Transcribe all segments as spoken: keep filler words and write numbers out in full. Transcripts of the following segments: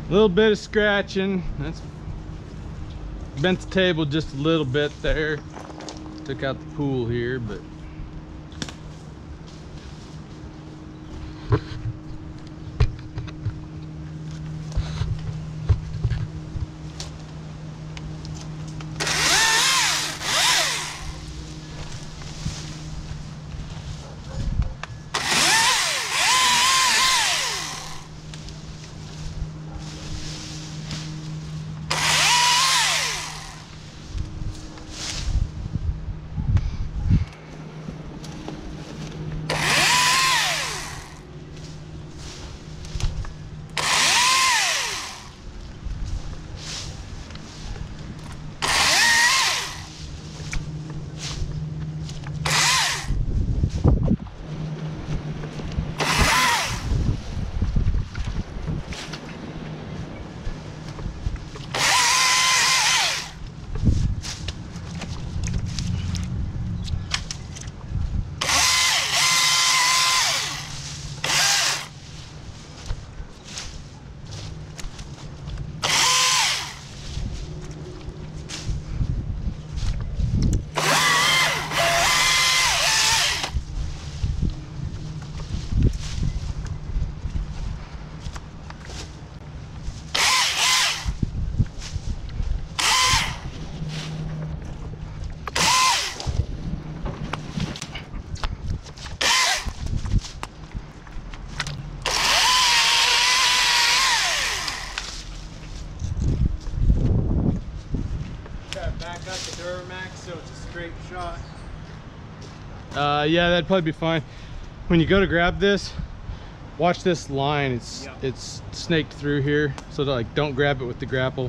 A little bit of scratching. That's bent the table just a little bit there. Took out the pool here, but So it's a straight shot. uh, yeah, that'd probably be fine. When you go to grab this, watch this line. It's Yep. it's snaked through here, so to, like, don't grab it with the grapple.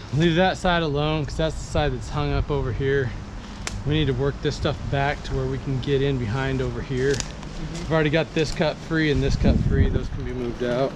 Leave that side alone because that's the side that's hung up over here. We need to work this stuff back to where we can get in behind over here. Mm-hmm. I've already got this cut free and this cut free. Those can be moved out.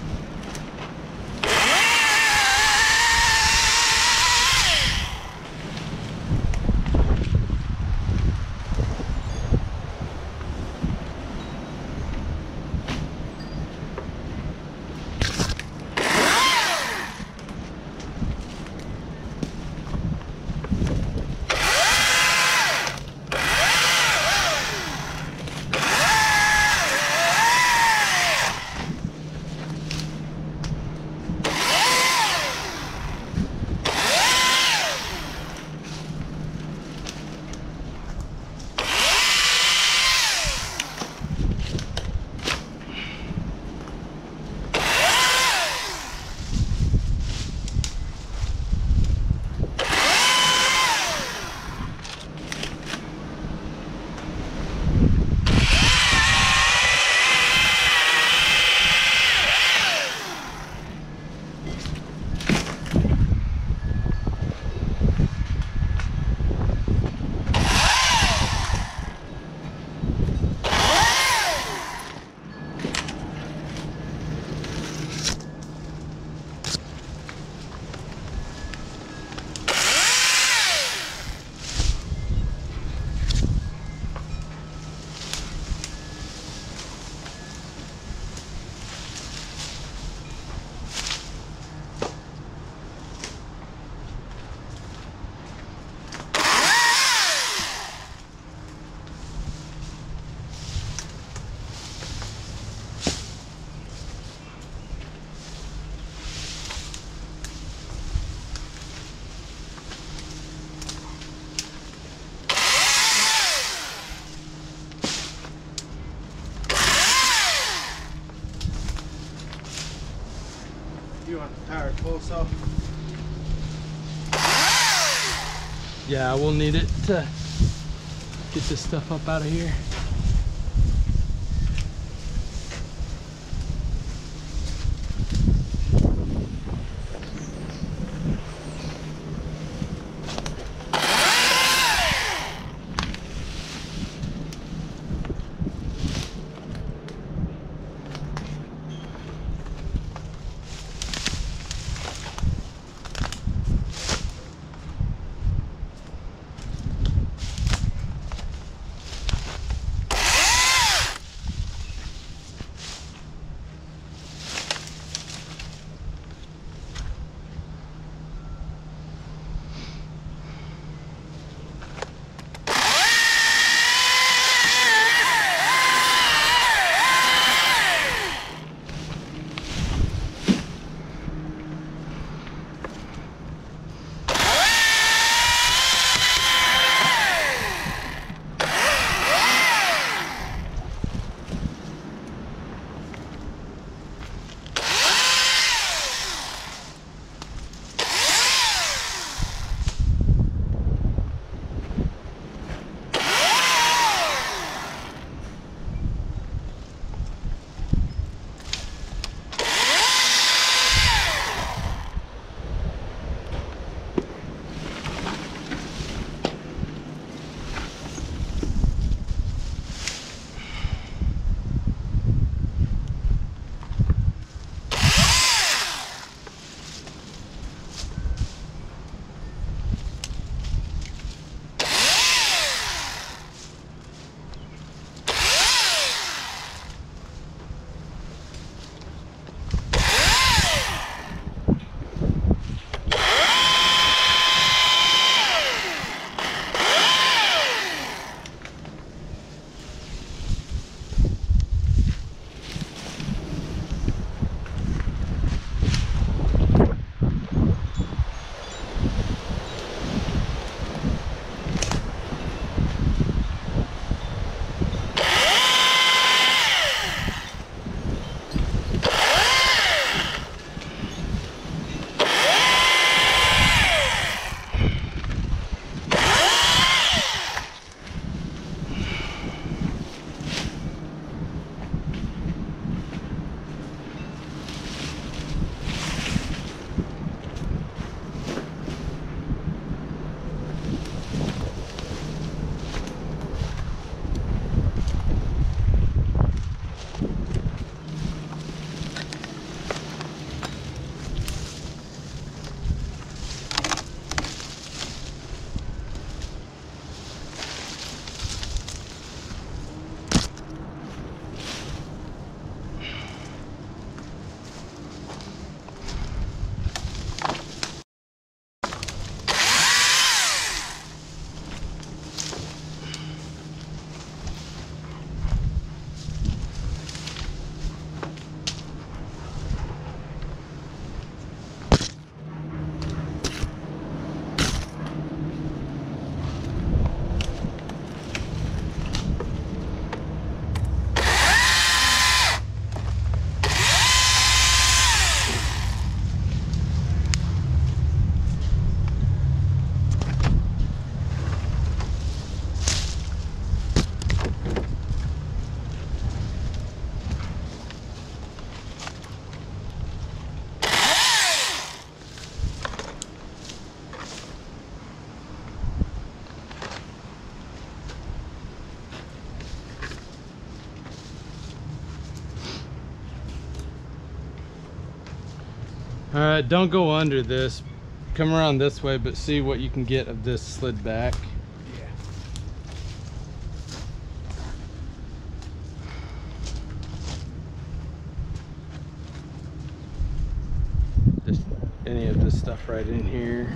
You want the power close off? Yeah, we'll need it to get this stuff up out of here. All right, don't go under this. Come around this way, but see what you can get of this slid back. Yeah. Just any of this stuff right in here.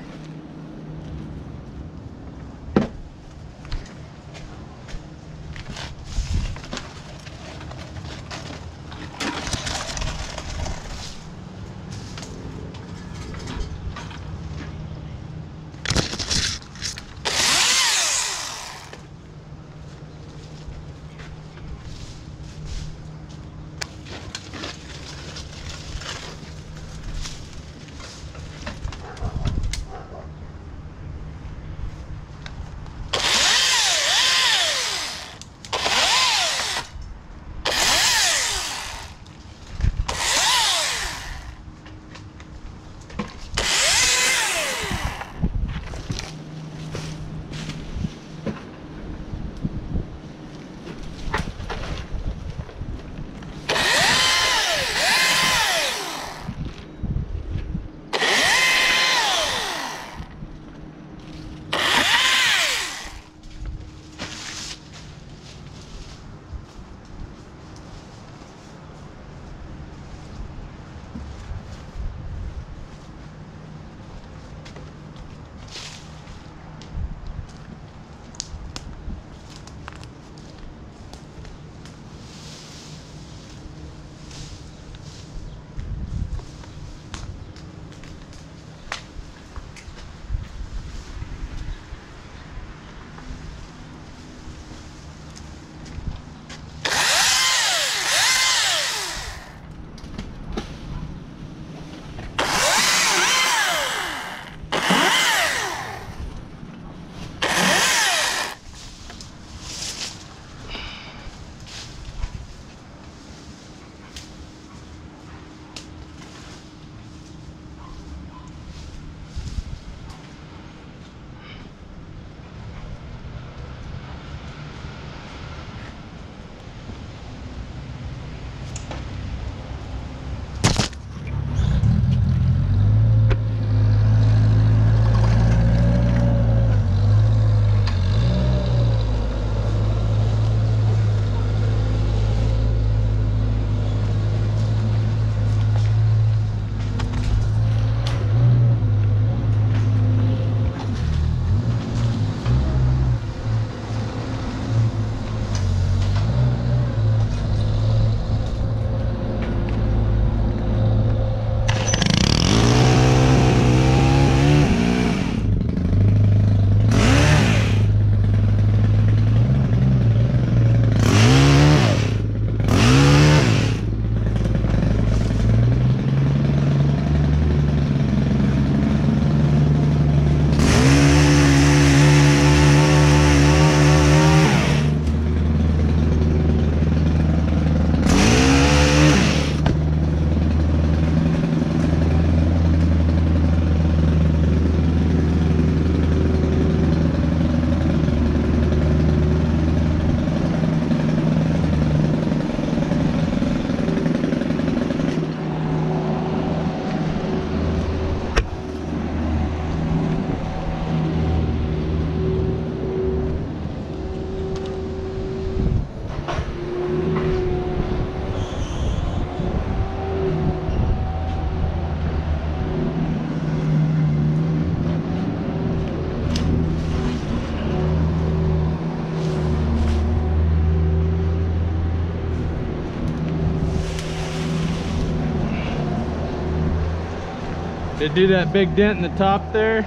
Did it do that big dent in the top there?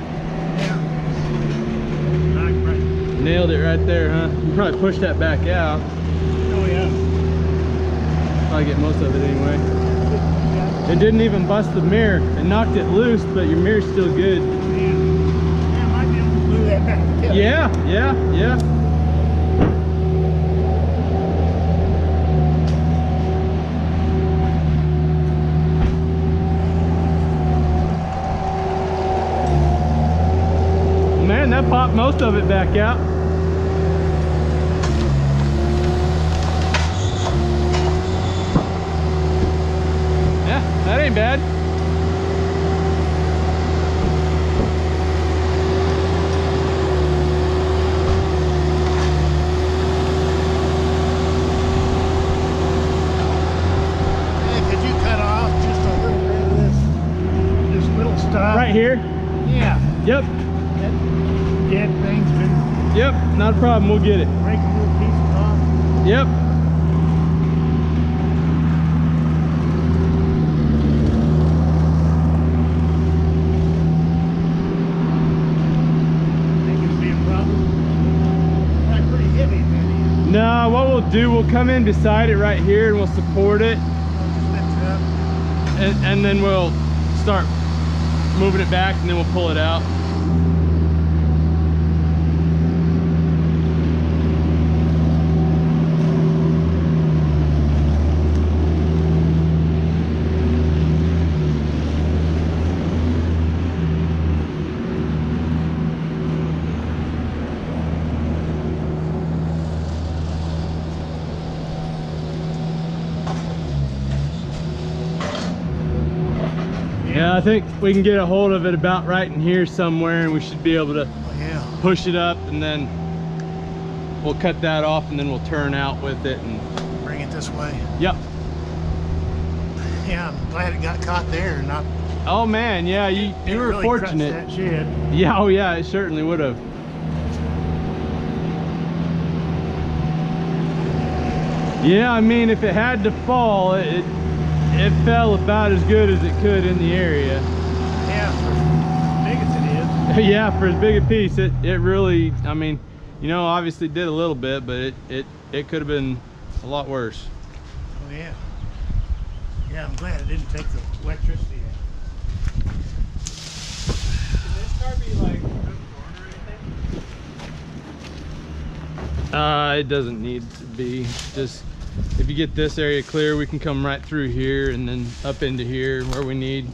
Yeah. Knocked right. Nailed it right there, huh? You probably pushed that back out. Oh yeah. Probably get most of it anyway. Yeah. It didn't even bust the mirror. It knocked it loose, but your mirror's still good. Yeah. Yeah, I might be able to glue that back together. Yeah, yeah, yeah. Man, that popped most of it back out. Yeah, that ain't bad. here? Yeah. Yep. That dead thing's been Yep, not a problem. We'll get it. breaking little pieces off. Yep. Think it'll be a problem? Probably pretty heavy, man. No, what we'll do, we'll come in beside it right here and we'll support it. I'll just lift it up. And, and then we'll start moving it back and then we'll pull it out. Yeah, I think we can get a hold of it about right in here somewhere and we should be able to Oh, yeah. push it up and then we'll cut that off and then we'll turn out with it and Bring it this way. yep. Yeah, I'm glad it got caught there and not. Oh man, yeah, you, you It were really crushed fortunate. that shed. Yeah, oh yeah, it certainly would have. Yeah, I mean, if it had to fall, it, it it fell about as good as it could in the area. Yeah, for as big as it is. Yeah, for as big a piece, it it really, I mean, you know, obviously did a little bit, but it it it could have been a lot worse. Oh yeah. Yeah, I'm glad it didn't take the electricity out. Can this car be like hooked on or anything? Uh, it doesn't need to be. Just if you get this area clear, we can come right through here and then up into here where we need.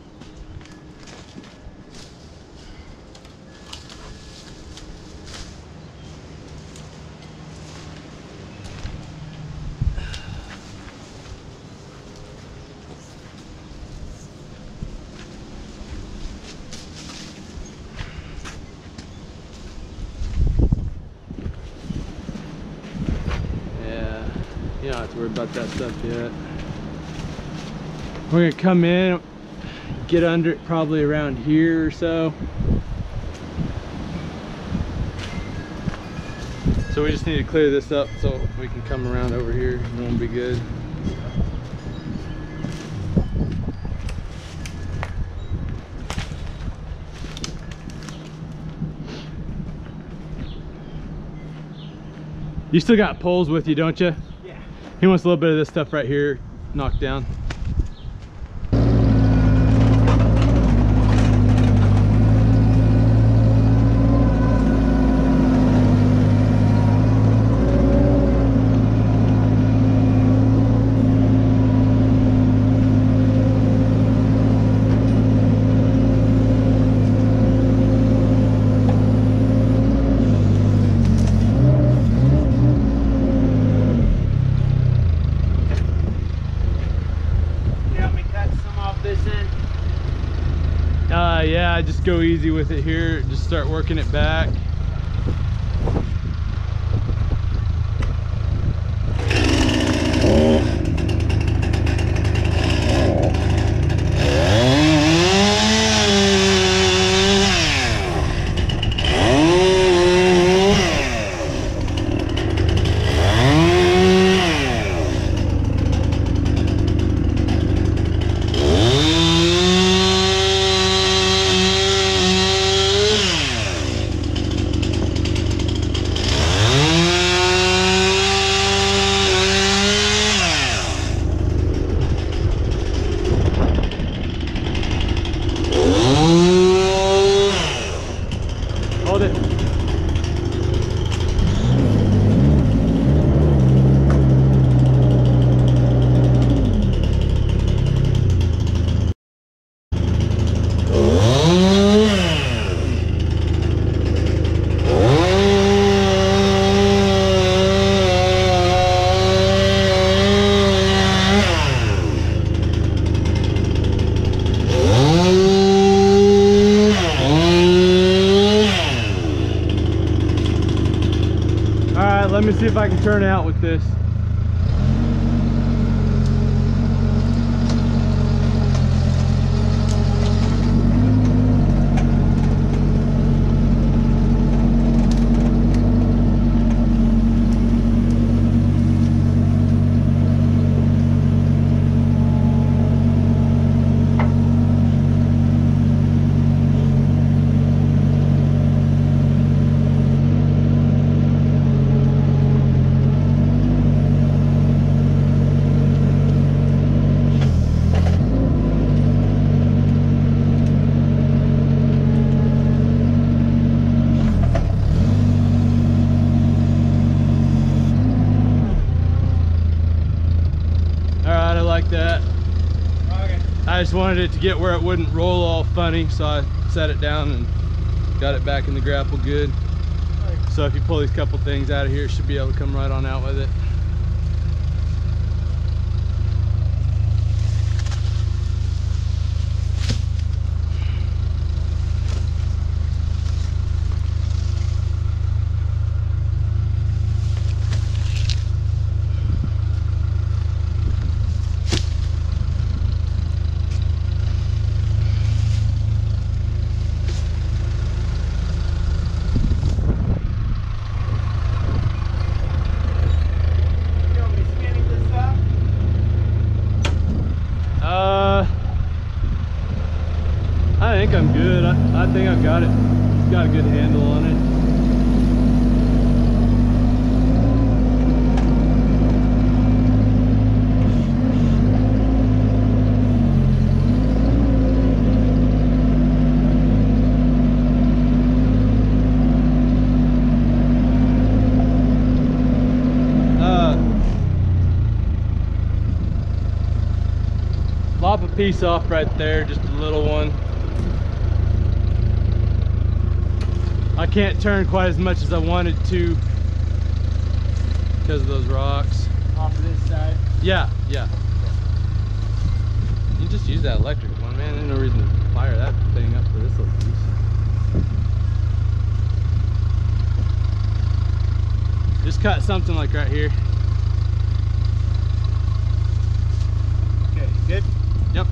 You don't have to worry about that stuff yet. We're gonna come in, get under it probably around here or so. So we just need to clear this up so we can come around over here and we'll be good. You still got poles with you, don't you? Yeah. He wants a little bit of this stuff right here knocked down. Uh, yeah, just go easy with it here. Just start working it back. Hold it. Let me see if I can turn out with this. I just wanted it to get where it wouldn't roll all funny, so I set it down and got it back in the grapple good. So if you pull these couple things out of here, it should be able to come right on out with it. I think I'm good. I, I think I've got it. Got a good handle on it. Uh, lop a piece off right there, just a little one. I can't turn quite as much as I wanted to because of those rocks. Off of this side? Yeah, yeah. You just use that electric one, man. There's no reason to fire that thing up for this little piece. Just cut something like right here. Okay, good? Yep.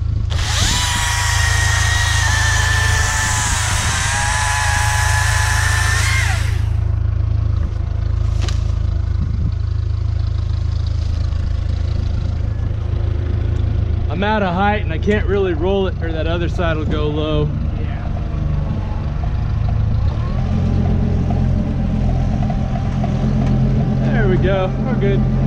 I'm out of height and I can't really roll it, or that other side will go low. Yeah. There we go. We're good.